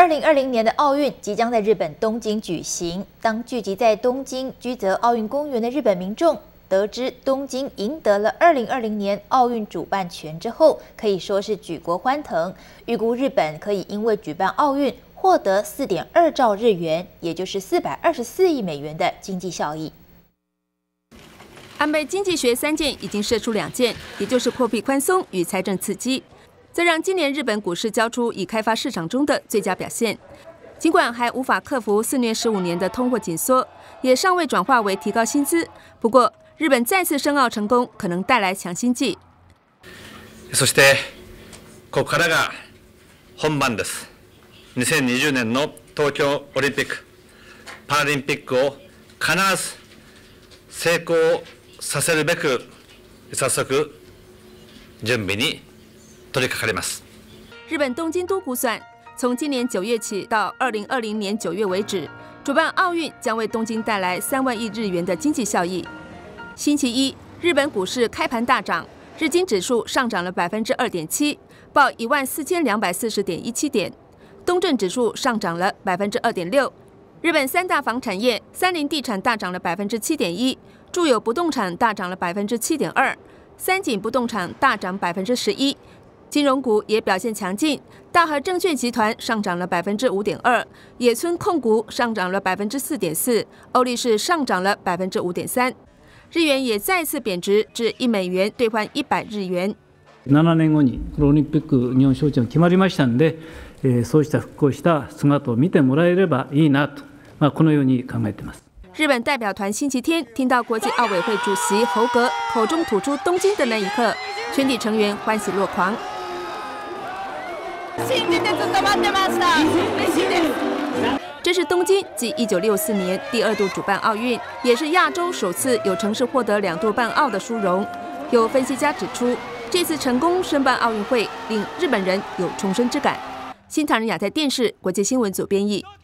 2020年的奥运即将在日本东京举行。当聚集在东京居泽奥运公园的日本民众得知东京赢得了2020年奥运主办权之后，可以说是举国欢腾。预估日本可以因为举办奥运获得4.2兆日元，也就是424亿美元的经济效益。 安倍经济学3件已经射出2件，也就是货币宽松与财政刺激。 这让今年日本股市交出已开发市场中的最佳表现。尽管还无法克服肆虐15年的通货紧缩，也尚未转化为提高薪资。不过，日本再次申奥成功，可能带来强心剂。 そしてここからが本番です。2020年の東京オリンピック・パラリンピックを必ず成功させるべく、早速準備に。 日本东京都估算，从今年9月起到2020年9月为止，主办奥运将为东京带来3万亿日元的经济效益。星期一，日本股市开盘大涨，日经指数上涨了2.7%，报14240.17点；东证指数上涨了2.6%。日本3大房产业，三菱地产大涨了7.1%，住友不动产大涨了7.2%，三井不动产大涨11%。 金融股也表现强劲，大和证券集团上涨了5.2%，野村控股上涨了4.4%，欧力士上涨了5.3%。日元也再次贬值至1美元兑换100日元。 7年後にオリンピック日本招致が決まりましたので、そうした復興した姿を見てもらえればいいなと、このように考えています。 日本代表团星期天听到国际奥委会主席侯格口中吐出东京的那一刻，全体成员欢喜若狂。 这是东京继1964年第2度主办奥运，也是亚洲首次有城市获得2度办奥的殊荣。有分析家指出，这次成功申办奥运会，令日本人有重生之感。新唐人亚太电视国际新闻组编译。